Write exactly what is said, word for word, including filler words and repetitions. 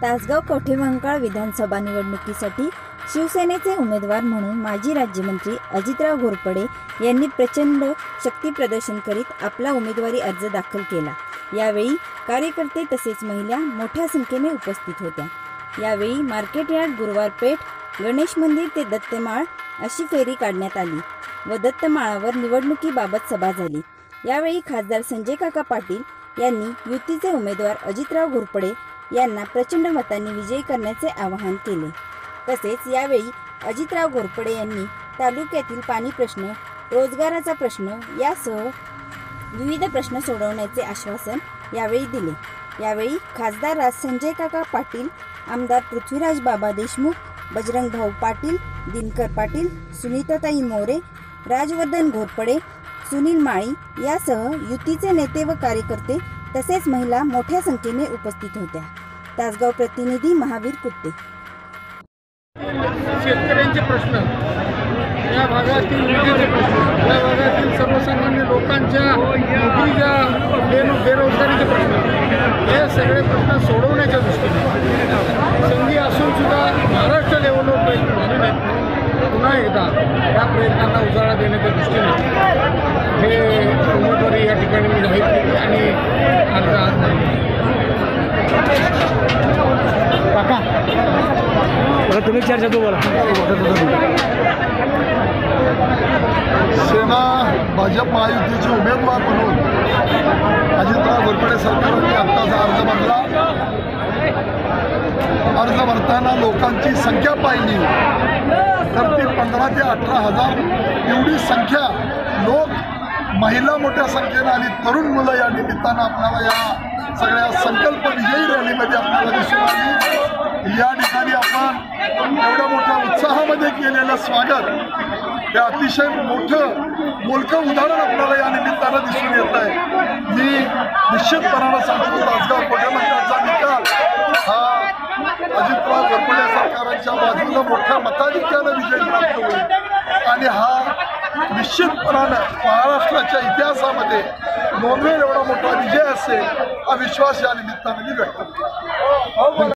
तासगाव कवठेमहांकाळ विधानसभा निवडणुकीसाठी शिवसेनेचे उमेदवार म्हणून माजी राज्यमंत्री अजितराव घोरपडे यांनी प्रचंड शक्ती प्रदर्शन करीत आपला उमेदवारी अर्ज दाखल केला। यावेळी कार्यकर्ते तसेच महिला मोठ्या संख्येने उपस्थित होत्या। यावेळी मार्केट यार्ड, गुरुवार पेठ, गणेश मंदिर ते दत्तमाळ अशी फेरी काढण्यात आली व दत्तमाळावर निवडणुकीबाबत सभा झाली। यावेळी खासदार संजय काका पाटील यांनी युतीचे उमेदवार अजितराव घोरपडे यांना प्रचंड मतांनी विजयी करण्याचे आवाहन केले। तसेच यावेळी अजितराव घोरपडे यांनी तालुक्यातील पाणी प्रश्न, रोजगाराचा प्रश्न यासह विविध प्रश्न सोडवण्याचे आश्वासन यावेळी दिले। यावेळी खासदार राज संजय काका पाटील, आमदार पृथ्वीराज बाबा देशमुख, बजरंग भाऊ पाटील, दिनकर पाटील, सुनीताताई मोरे, राजवर्धन घोरपडे, सुनील माळी यासह युतीचे नेते व कार्यकर्ते तसेच महिला मोठ्या संख्येने उपस्थित होत्या। तासगाव प्रतिनिधी महावीर कुत्ते। शेतकऱ्यांचे प्रश्न, या भागातील विजेचे प्रश्न, या भागातील सर्वसामान्य लोकांच्या नोकरीच्या बेरोजगारीचे प्रश्न, हे सगळे प्रश्न सोडवण्याच्या दृष्टीने संधी असून सुद्धा महाराष्ट्र लेवलवर प्रयत्न झाले नाहीत। पुन्हा एकदा या प्रयत्नांना उजाळा देण्याच्या दृष्टीने हे उमेदवारी या ठिकाणी मी जाहीर केली आणि अर्ज आज काका तुम्ही चर्चा तो बोला। सेना भाजप महायुतीचे उमेदवार म्हणून अजितराव घोरपडे सरकारने आत्ताचा अर्ज भरला। अर्ज भरताना लोकांची संख्या पाहिली तर ती पंधरा ते अठरा हजार एवढी संख्या लोक, महिला मोठ्या संख्येनं आणि तरुण मुलं या निमित्तानं आपल्याला या सगळ्या संकल्प विजयी रॅलीमध्ये आपल्याला दिसून आली। या ठिकाणी आपण एवढ्या मोठ्या उत्साहामध्ये केलेलं स्वागत हे अतिशय मोठं मोलकं उदाहरण आपल्याला या निमित्तानं दिसून येत आहे। मी निश्चितपणानं सांगतो, तासगाव कवठेमहांकाळचा निकाल हा अजितराव घोरपडे सरकारांच्या बाजूला मोठ्या मताधिक्यानं विजय प्राप्त होईल आणि हा निश्चितपणानं महाराष्ट्राच्या इतिहासामध्ये नोंदवेल एवढा मोठा विजय असेल हा विश्वास या निमित्तानं मी व्यक्त करतो।